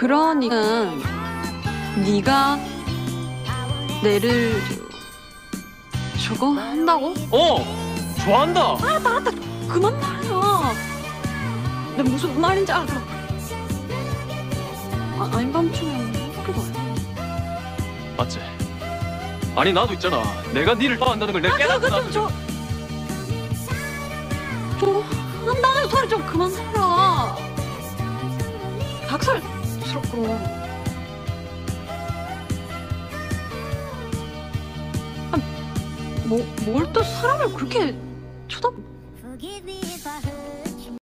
그러니까 네가 내를 저거 한다고? 좋아한다. 알았다. 그만 말이야. 내가 무슨 말인지 알아. 아닌 밤중에 어떻게 봐? 맞지? 아니 나도 있잖아. 내가 니를 좋아한다는 걸 내가 깨닫고 나서 저 한다는 소리 좀 그만 해라. 닭살스럽고. 뭘 또 사람을 그렇게 쳐다? Forgive me if I hurt